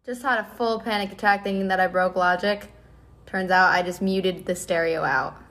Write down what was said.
Just had a full panic attack thinking that I broke Logic. Turns out I just muted the stereo out.